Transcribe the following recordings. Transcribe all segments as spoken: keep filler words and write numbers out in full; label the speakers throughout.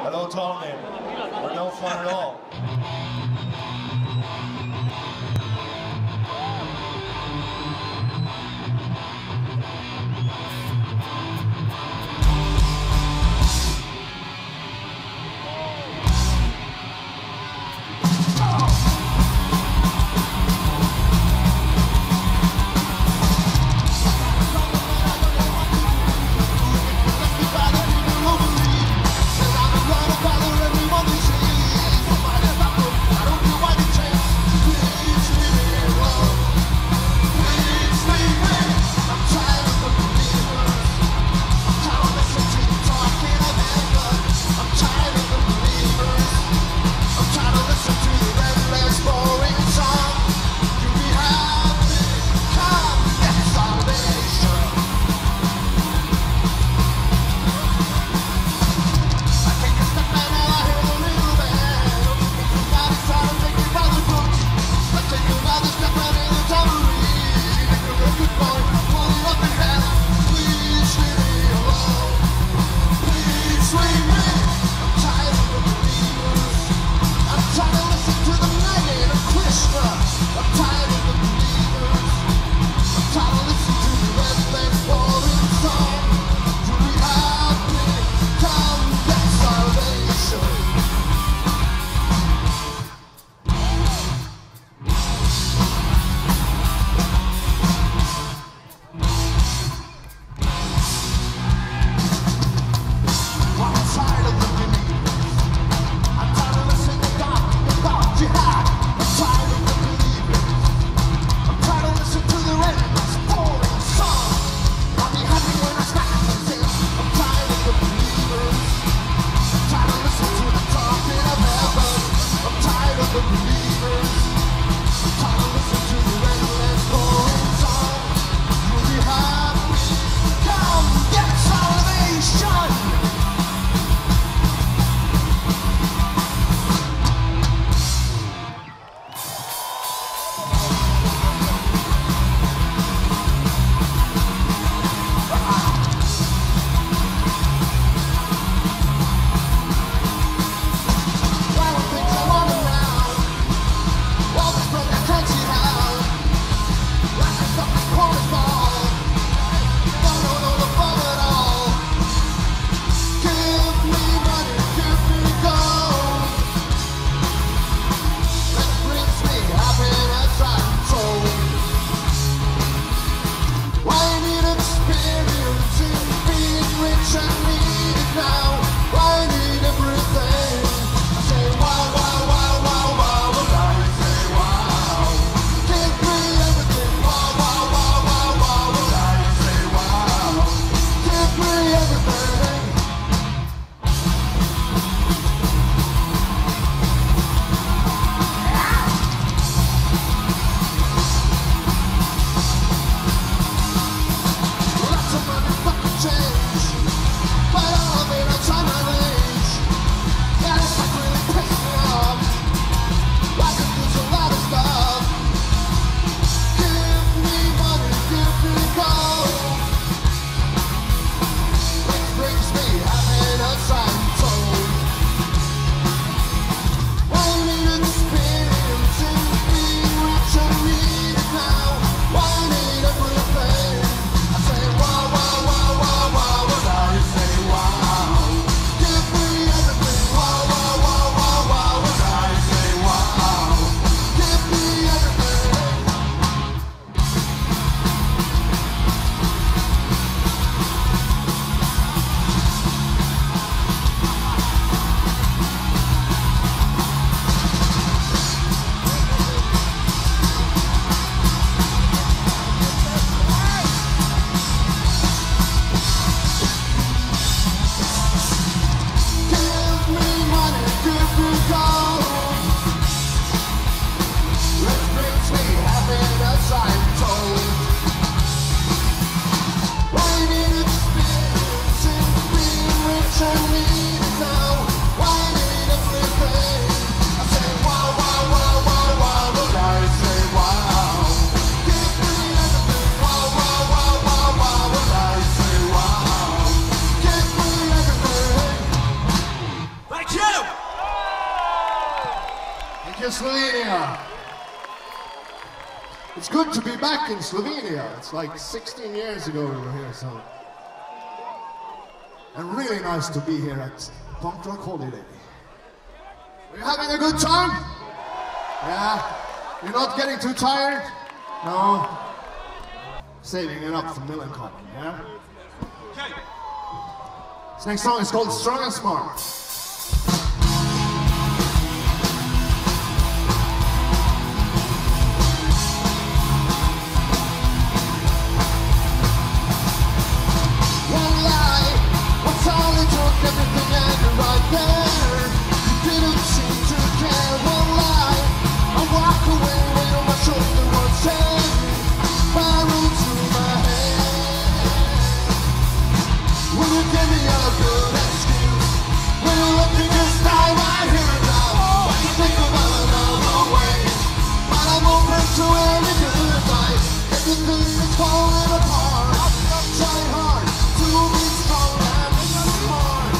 Speaker 1: Hello, Tony. We're no fun at all.
Speaker 2: One time. to Slovenia. It's good to be back in Slovenia. It's like sixteen years ago we were here, so. And really nice to be here at Punk Rock Holiday. Are you having a good time? Yeah? You're not getting too tired? No? Saving it up for Millencolin, yeah? Okay. This next song is called Strong and Smart.
Speaker 3: Everything ended right there. You didn't seem to care. One lie, I walk away when my shoulder was heavy. Spiral through my head. Will you give me a good excuse? Will you let me just die right here and now? When you think about another way, but I'm open to any good advice. Everything is falling apart. Try hard to be strong and smart.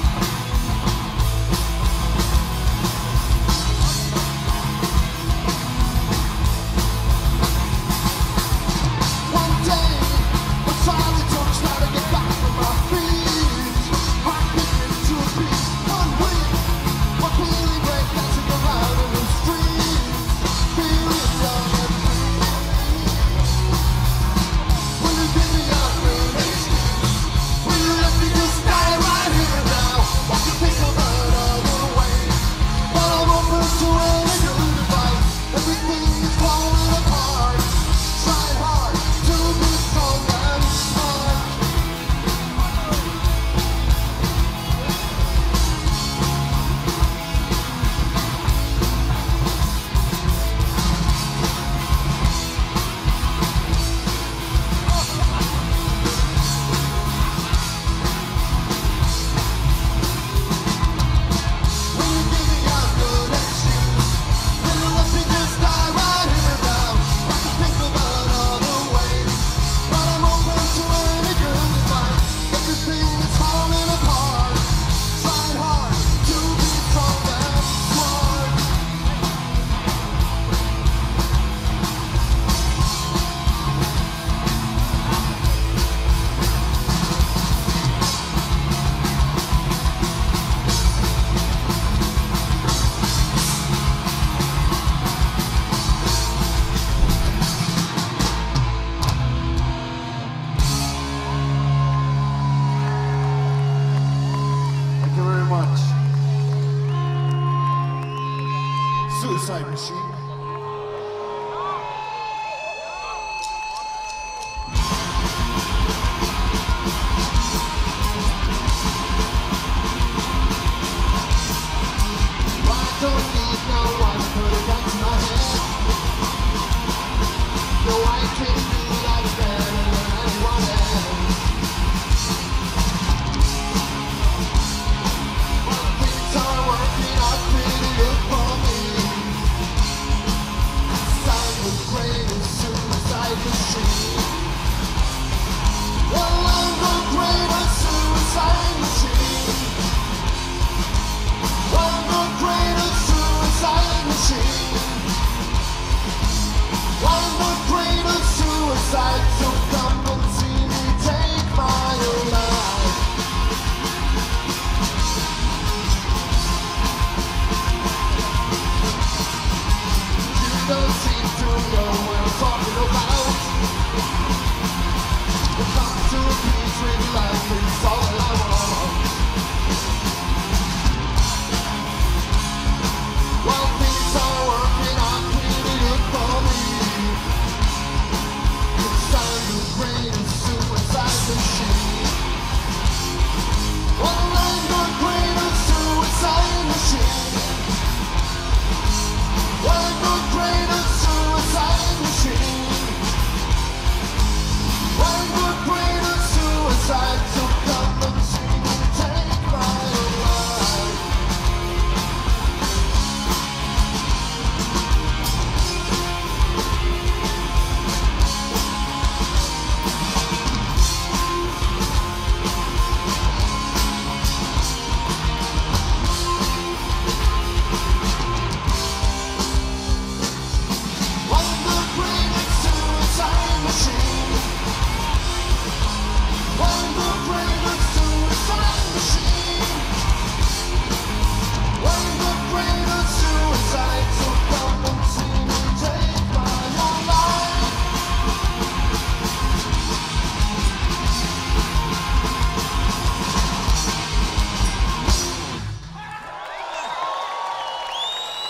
Speaker 2: Suicide Machine.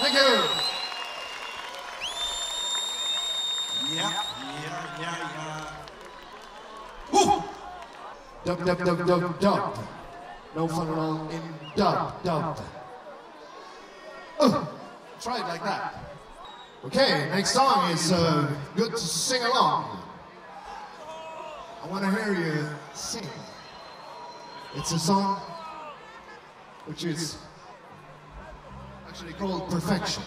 Speaker 2: Thank you.
Speaker 1: Yeah, yeah, yeah, yeah. Woo!
Speaker 2: Dub, dub, dub, dub, dub. No fun at all in dub, dub. Uh, try it like that. Okay, next song is uh, good to sing along. I want to hear you sing. It's a song which is actually called Perfection.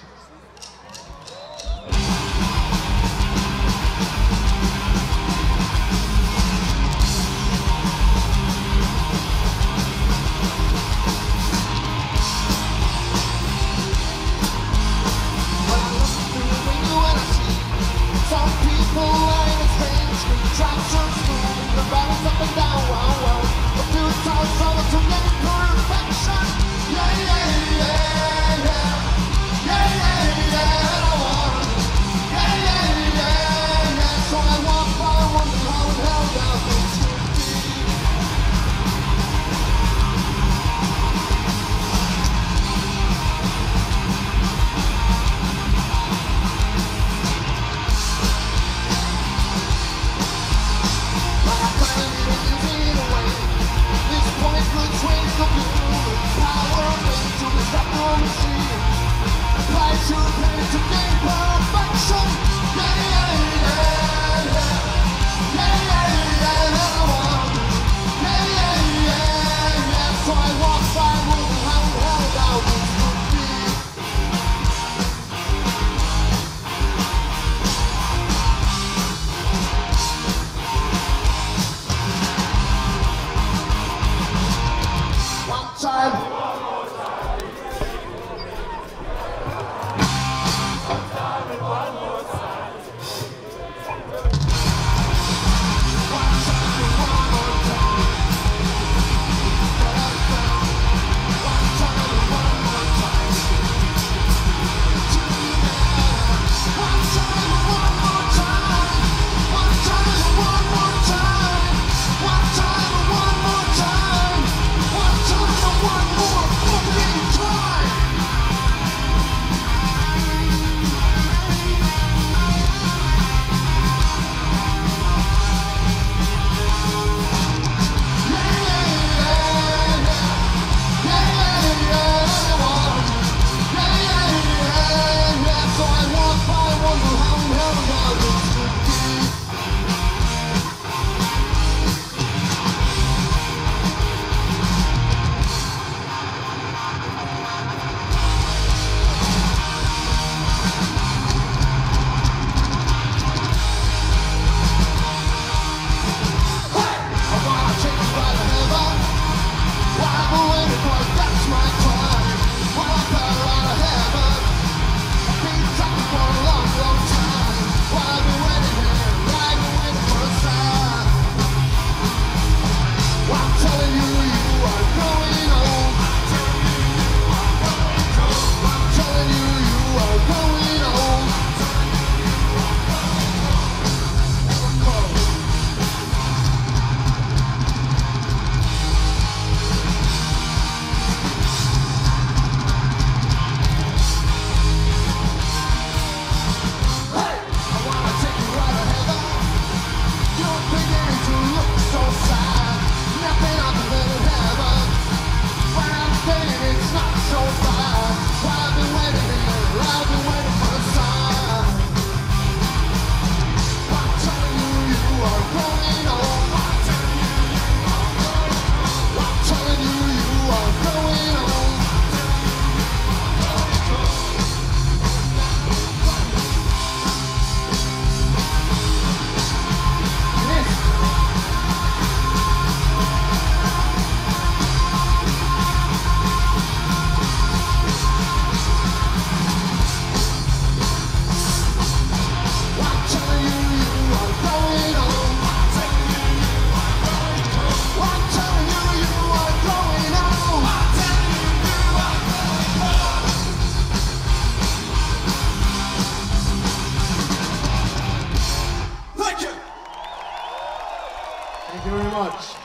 Speaker 2: Thank you very much.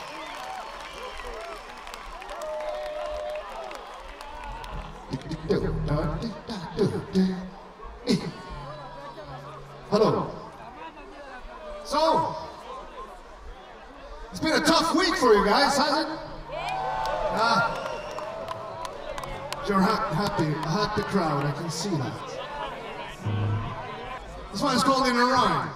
Speaker 2: do, do, e. Hello. So, it's been a tough week for you guys, has it? Ah, you're ha happy, a happy crowd, I can see that. This one is called In a Rhyme.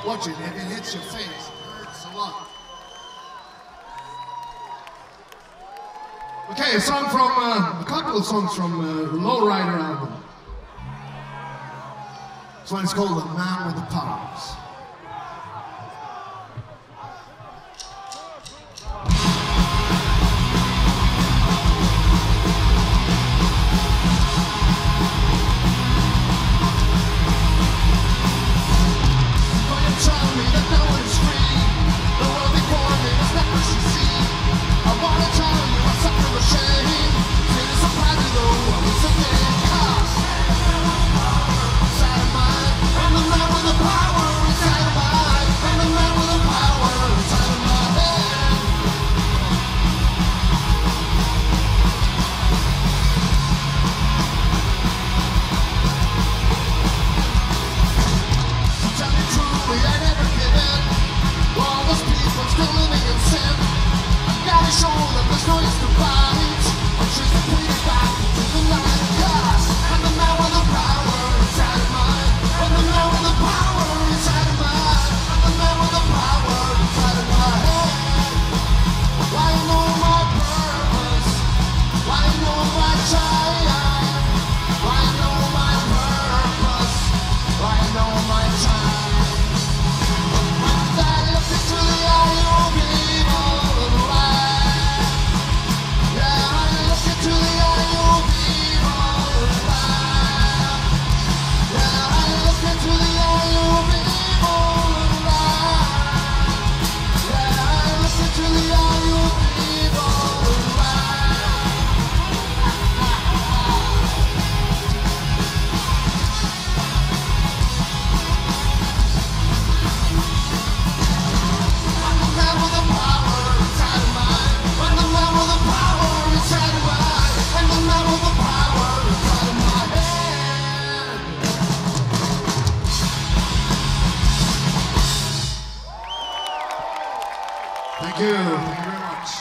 Speaker 2: Watch it, if it hits your face, it hurts a lot. Okay, a song from, uh, a couple of songs from uh, the Lowrider album. This one is called The Man with the Powers. Thank you. Thank you very much.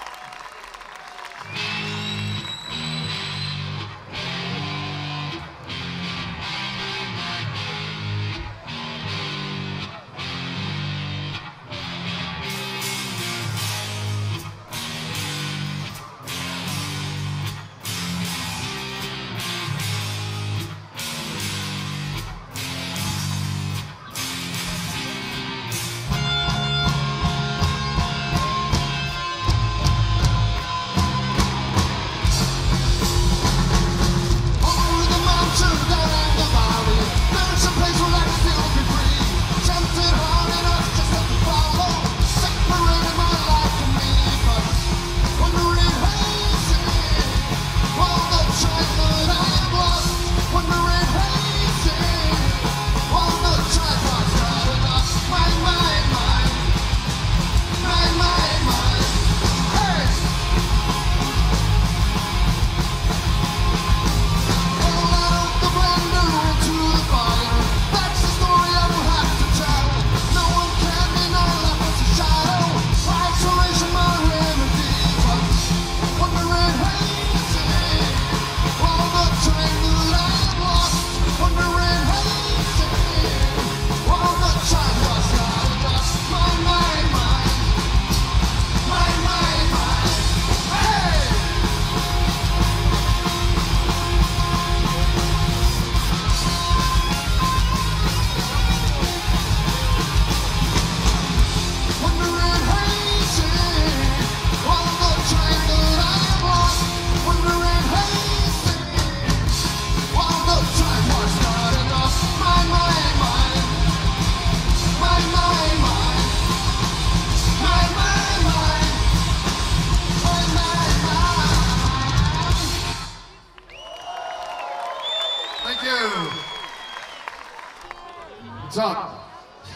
Speaker 2: What's up?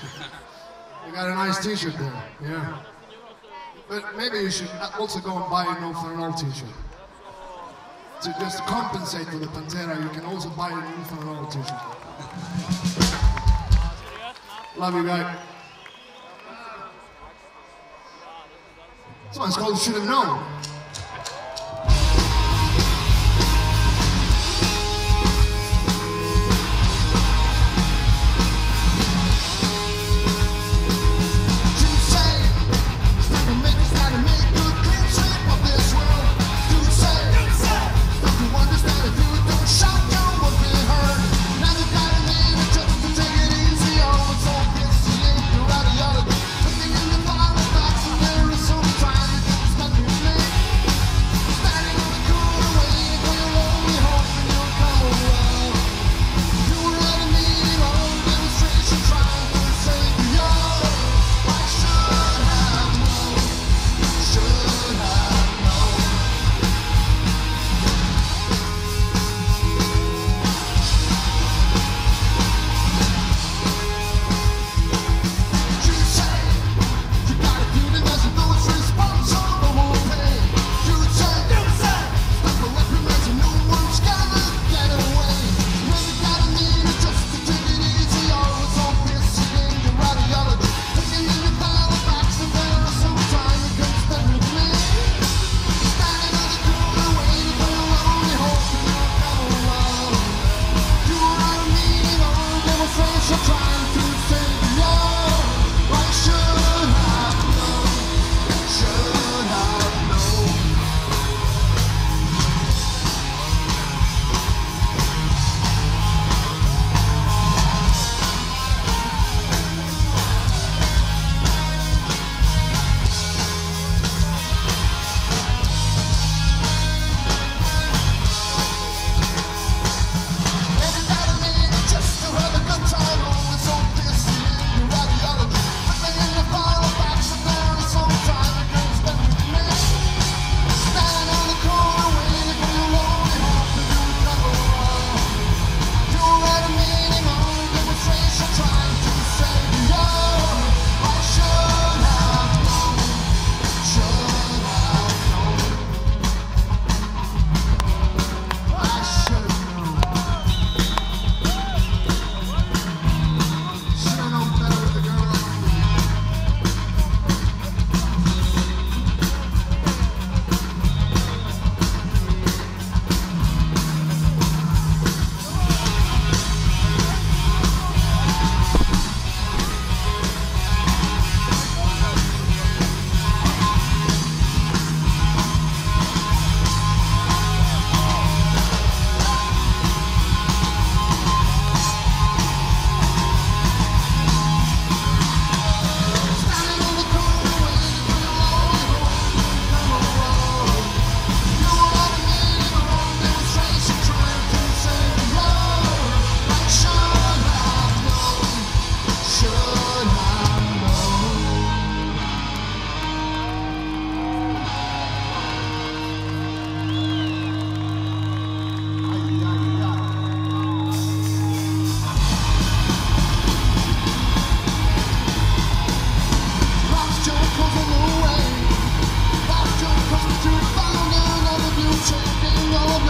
Speaker 2: You got a nice t-shirt there, yeah. But maybe you should also go and buy a No Fun at All t-shirt. To just compensate for the Pantera, you can also buy a No Fun at All t-shirt. Love you, guys. This one's called Should Have Known.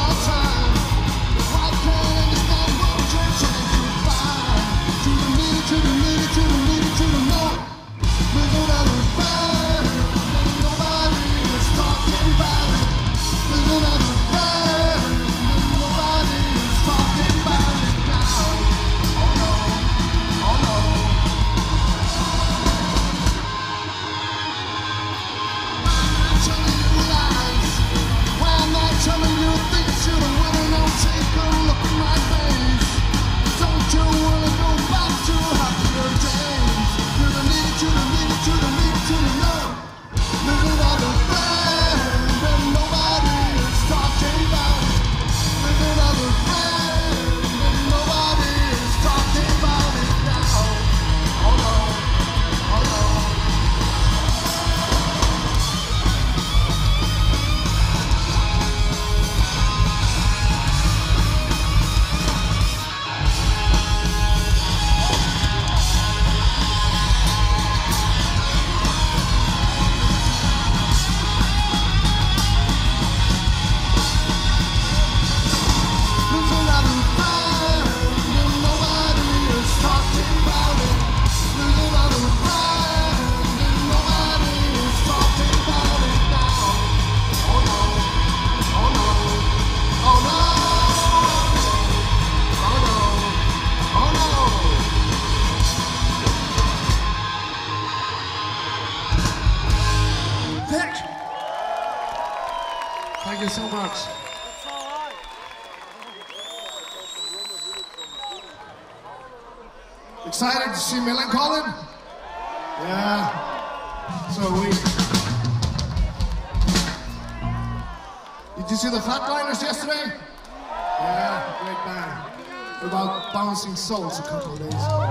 Speaker 3: our time. Why can't I understand what you're trying to find? To the meaning, to the meaning, to the meaning, to the no. There's another fire, and nobody is talking about it. There's another fire, and nobody is talking about it now. Oh no, oh no. I'm telling you lies. Why am I telling you things you don't wanna know? Take a look at my face. Don't you wanna go back to happier days? To the meaning, to the meaning, to the meaning, to the no. There's another friend, and nobody is talking about it. There's another friend, and nobody is talking about it now. Oh no, oh no. There's another friend, and nobody is talking about it. There's another friend, and nobody is talking about it now. Oh no, oh no, oh no, oh no, oh no.
Speaker 2: Pick! Thank you so much. Excited to see Millencolin? Yeah. So we. Did you see the Flatliners yesterday? Yeah, great band. About Bouncing Souls a couple of days ago.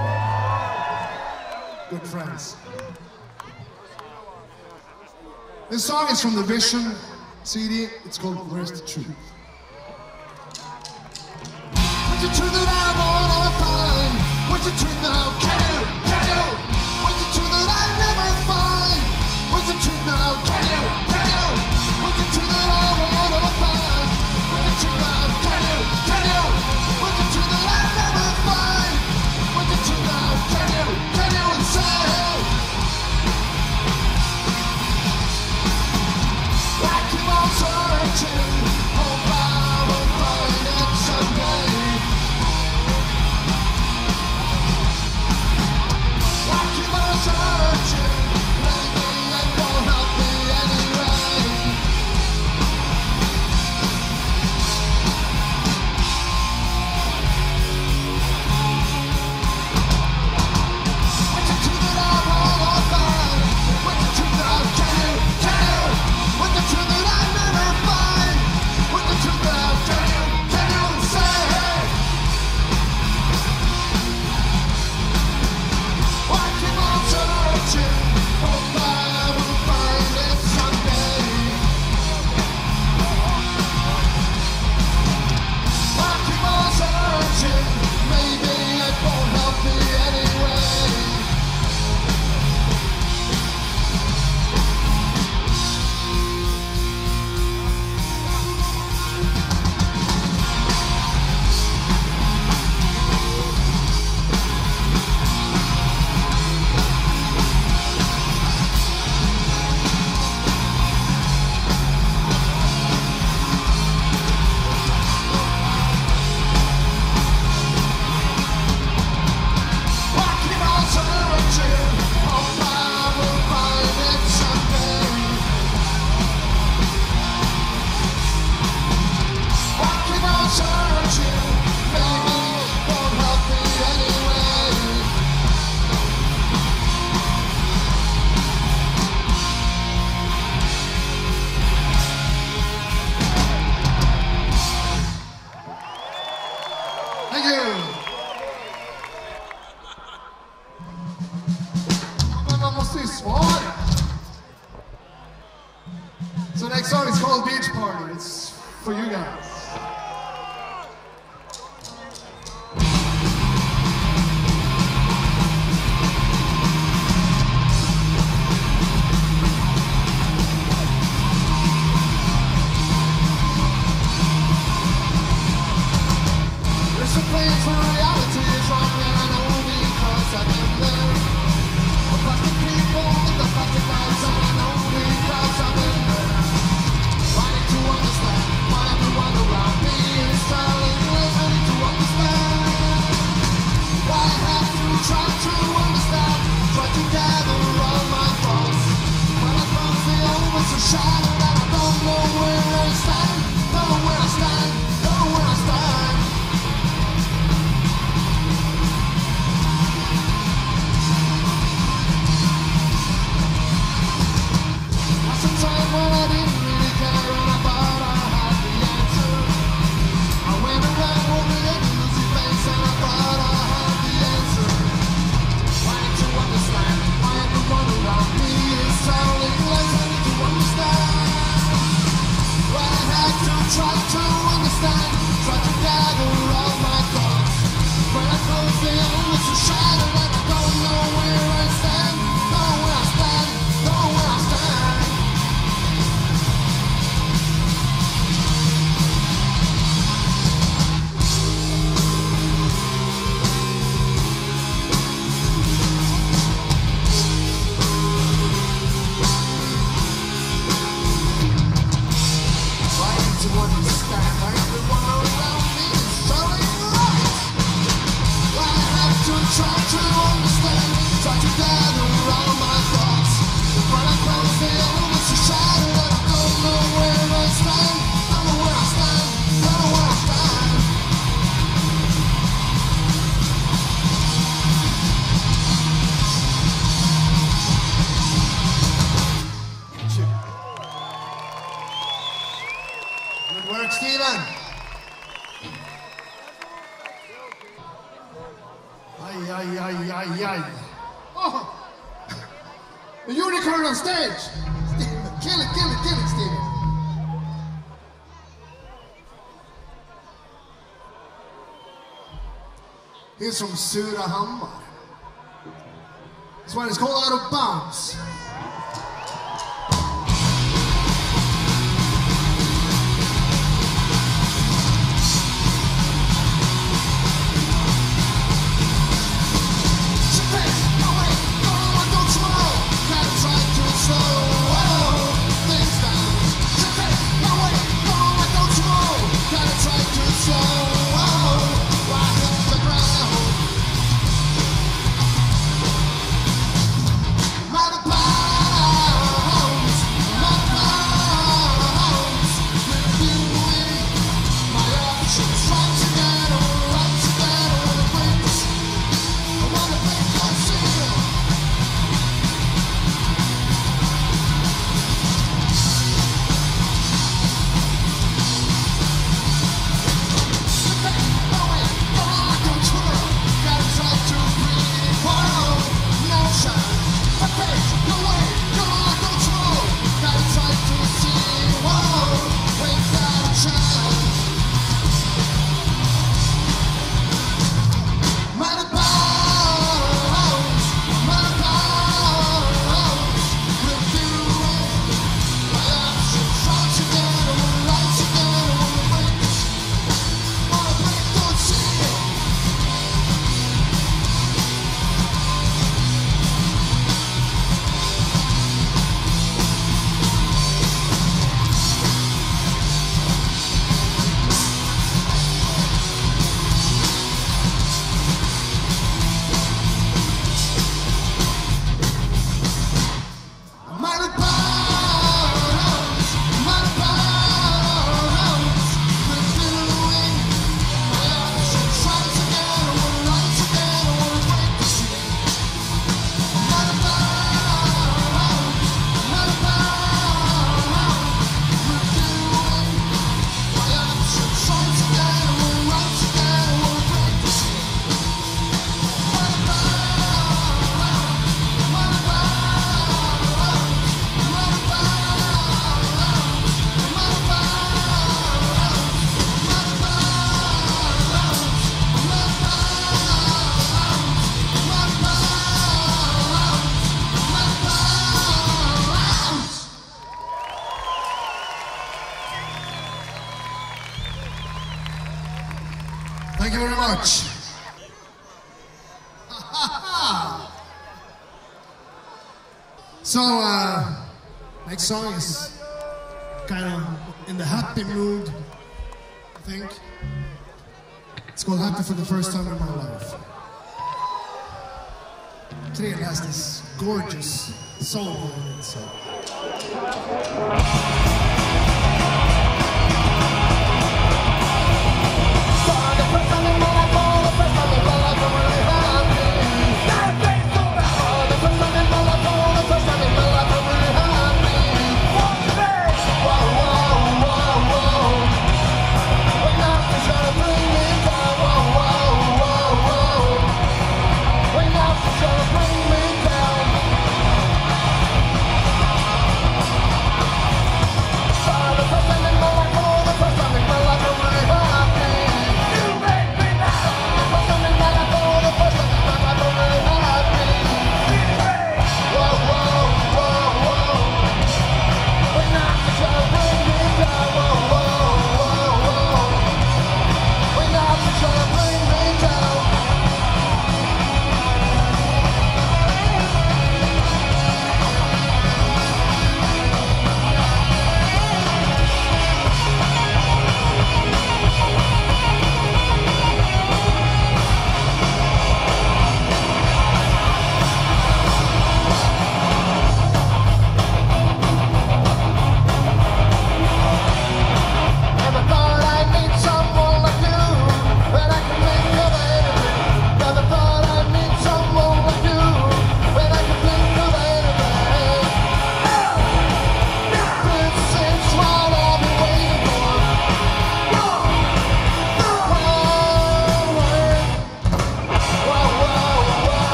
Speaker 2: Good friends. This song is from the Vision C D. It's called Where's the Truth?
Speaker 3: What's the truth that I wanna find? What's the truth that I'll can you? Can you? What's the truth that I never find? What's the truth that I'll can you? Can you? What's the truth that I wanna find? What's the truth that I'll can you? Can you? What's the truth that I never find? What's the truth that I'll can you? Can you? And say, I keep on searching, hope I will find it someday. I keep on searching, maybe it won't help me anyway. What's the truth that I wanna find? What's the truth that I can you? Can you? What's the truth that I never find? What's the truth that I can you? Can you say? I keep on searching, hope I will find it someday. I keep on searching, maybe it won't help me anyway. I keep on searching, hope I will find it someday. I keep on searching, maybe it won't help me anyway.
Speaker 2: Thank you. Men man måste ju svara. So next song is called Beach Party. It's for you guys.
Speaker 3: I
Speaker 2: ay, ay, ay, ay. Oh! A unicorn on stage! Steven, kill it, kill it, kill it, Steven. He's from Surahammar. This one is called Out of Bounds. Thank you very much. So, uh, next song is kind of in the happy mood, I think. It's called Happy for the First Time in My Life. Trell has this gorgeous soul in it, so.
Speaker 3: Bring me down.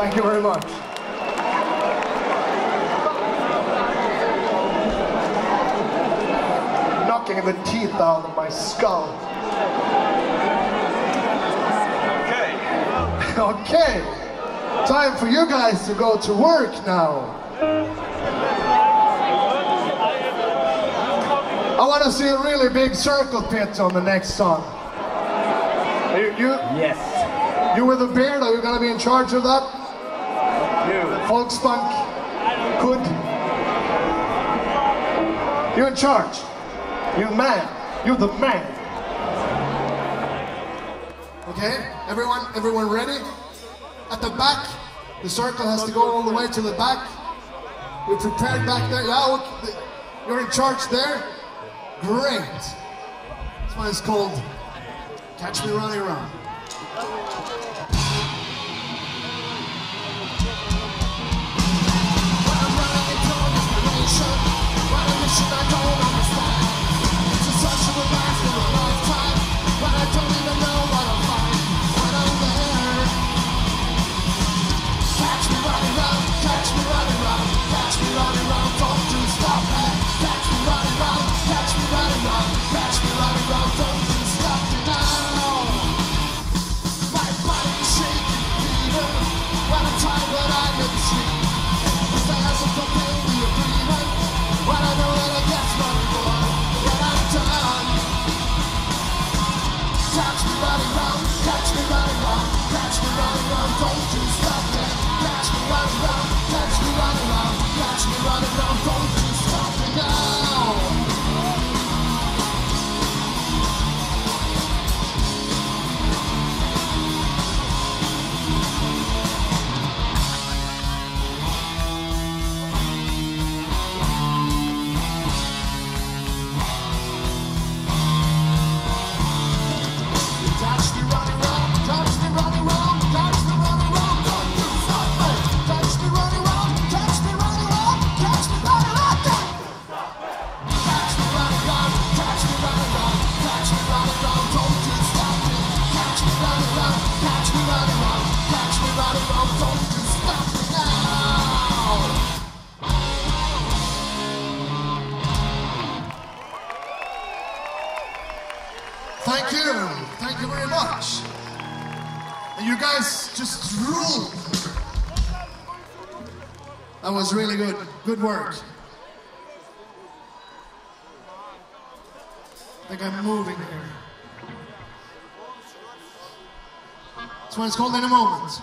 Speaker 2: Thank you very much. Knocking the teeth out of my skull.
Speaker 1: Okay.
Speaker 2: Okay. Time for you guys to go to work now. I want to see a really big circle pit on the next song. You, you,
Speaker 4: Yes.
Speaker 2: you with a beard, are you going to be in charge of that?
Speaker 4: You.
Speaker 2: Folkspunk? Good. You're in charge. You man. You're the man. Okay, everyone, everyone ready? At the back, the circle has to go all the way to the back. We're prepared back there. Yeah, okay. You're in charge there. Great. This one is called Catch Me Running Around. Thank you. Thank you very much. And you guys just ruled. That was really good. Good work. I think I'm moving here. This one's called In a Moment.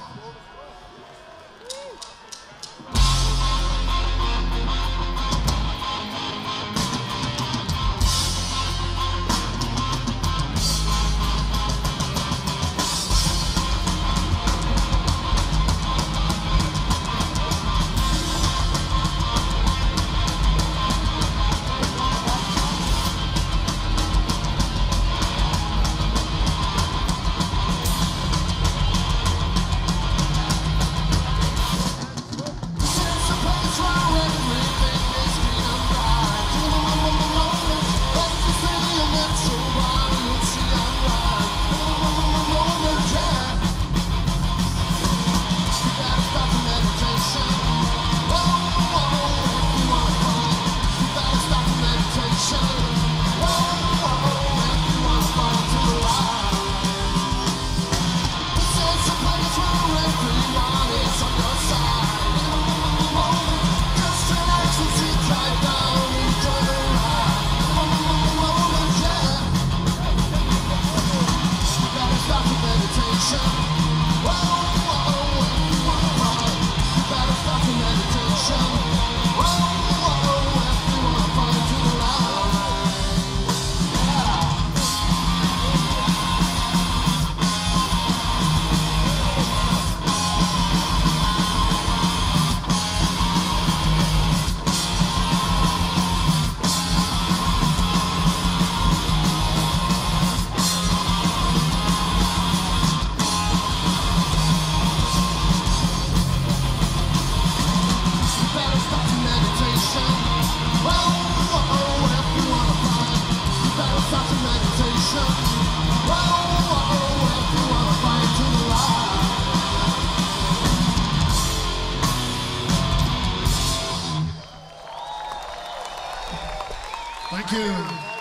Speaker 2: Thank you.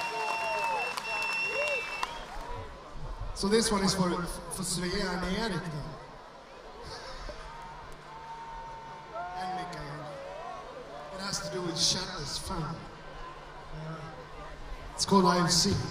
Speaker 2: So this one is for, for Svea and Erik then. And Mikael. It has to do with Shadows Fan. It's called I F C.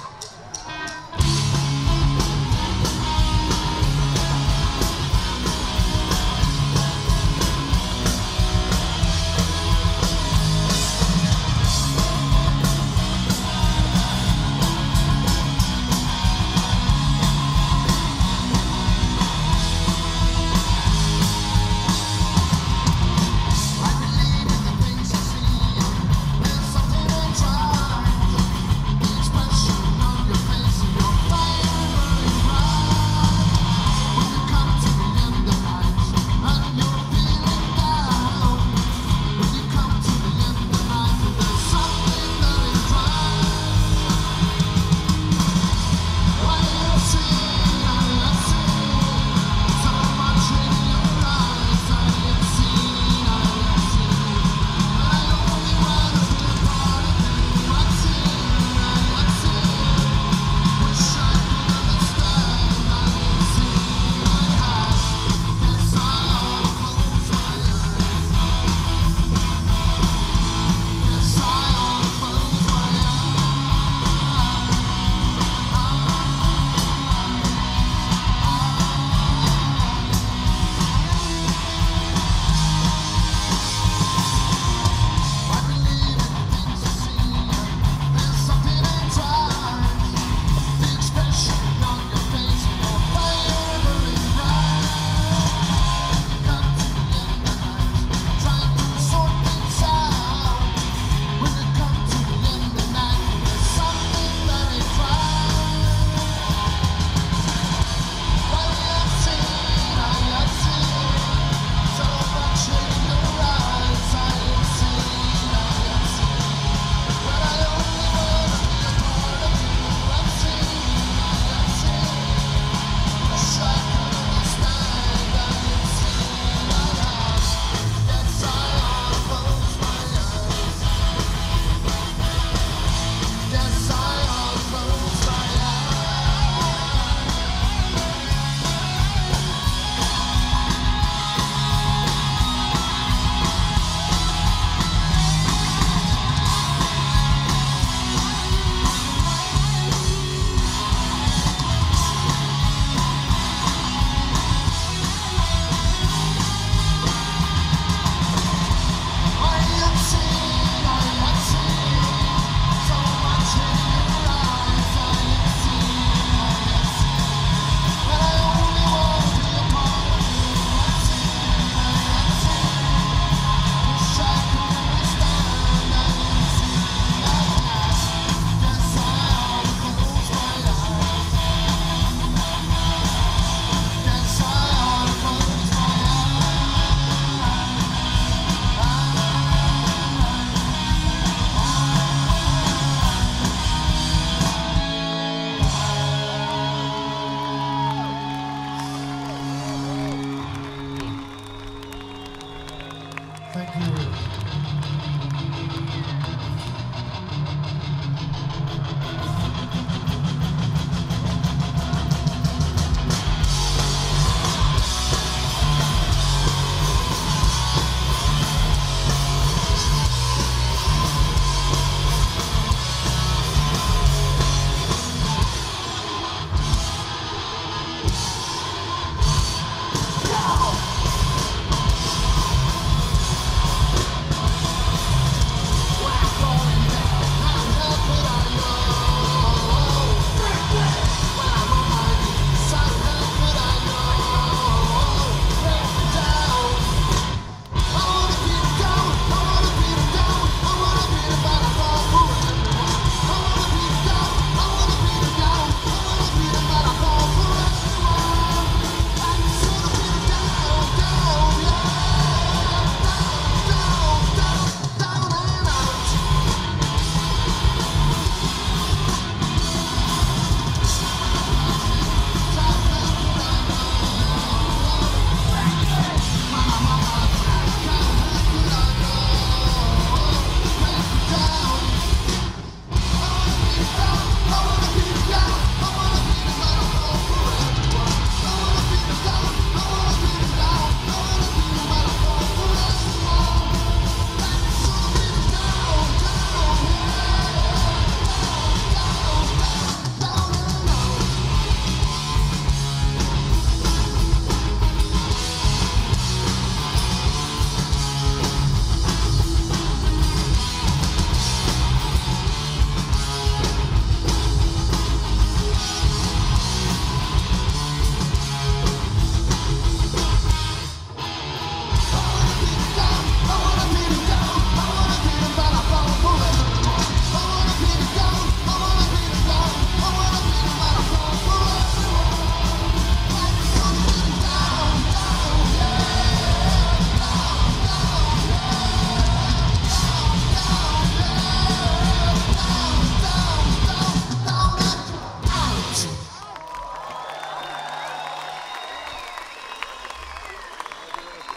Speaker 2: Thank you.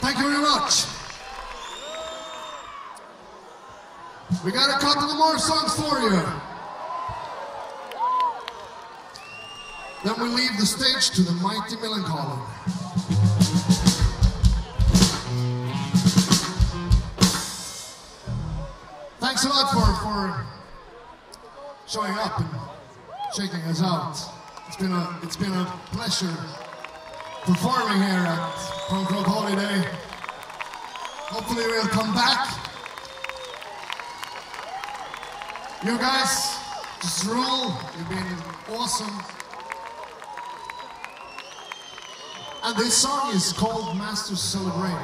Speaker 2: Thank you very much. We got a couple of more songs for you. Then we leave the stage to the mighty Millencolin. Thanks a lot for, for showing up and shaking us out. It's been a, it's been a pleasure performing here at Punk Rock Holiday. Hopefully we'll come back. You guys just rule. You've been awesome. And this song is called Masters Celebrating.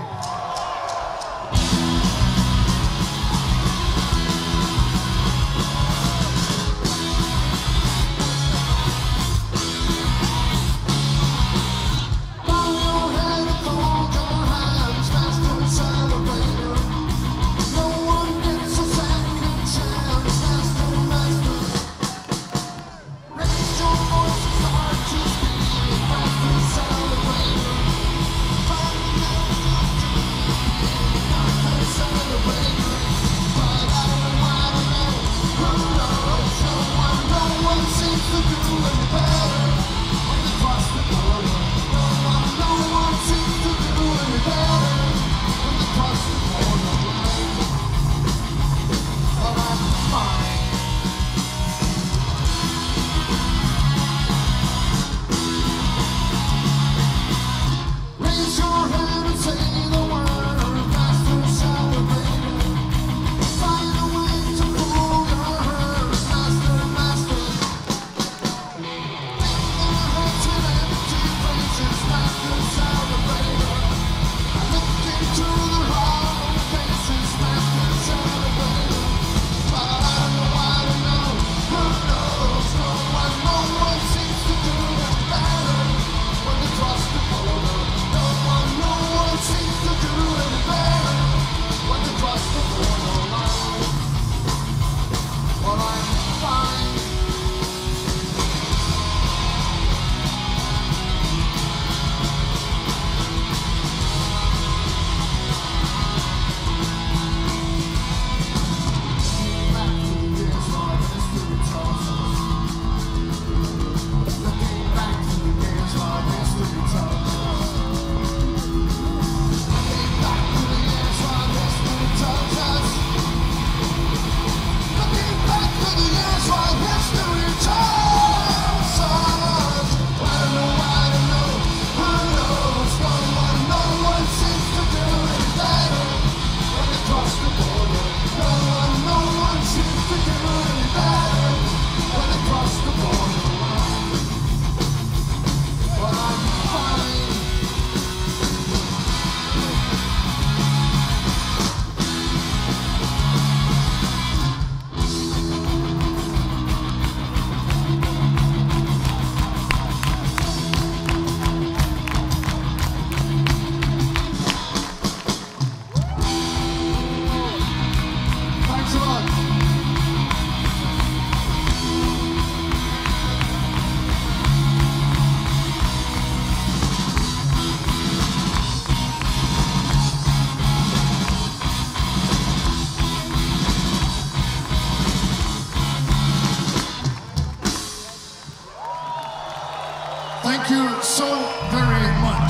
Speaker 2: Thank you so very much.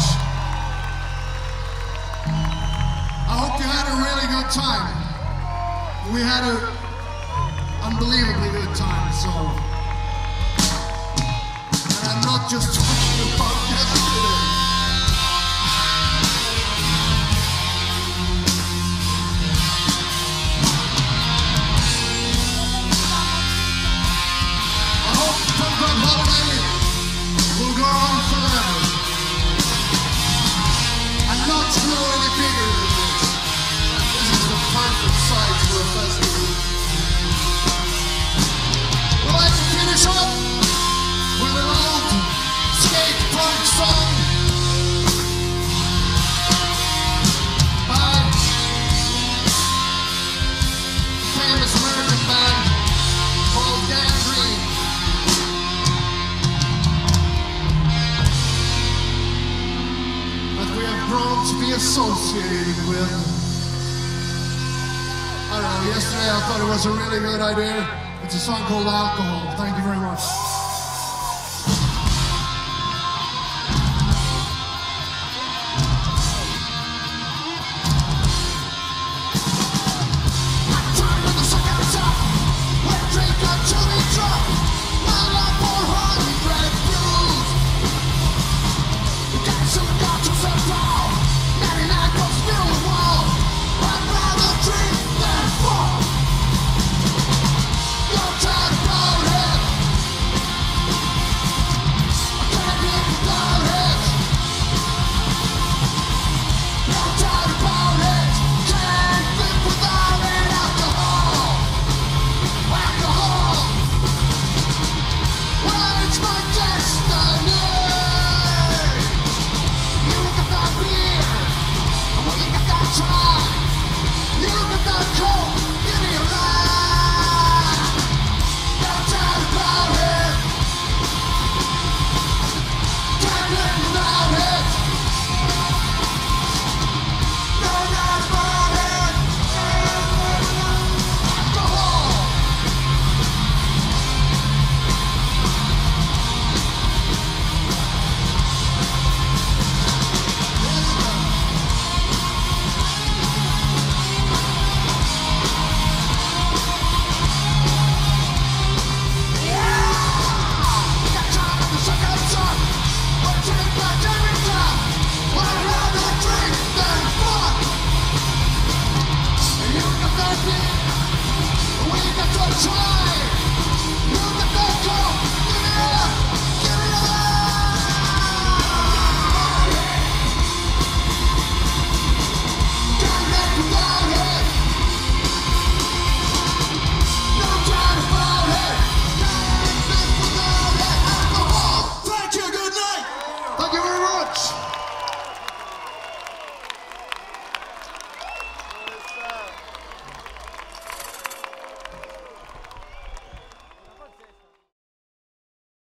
Speaker 2: I hope you had a really good time. We had an unbelievably good time, so. And I'm not just talking about yesterday. I hope Punk Rock Holiday will go on forever and not grow any bigger than this. This is the perfect site for a festival. We'd like to finish up with an old skate punk song. associated with. I don't know, yesterday I thought it was a really good idea. It's a song called Alcohol. Thank you very much.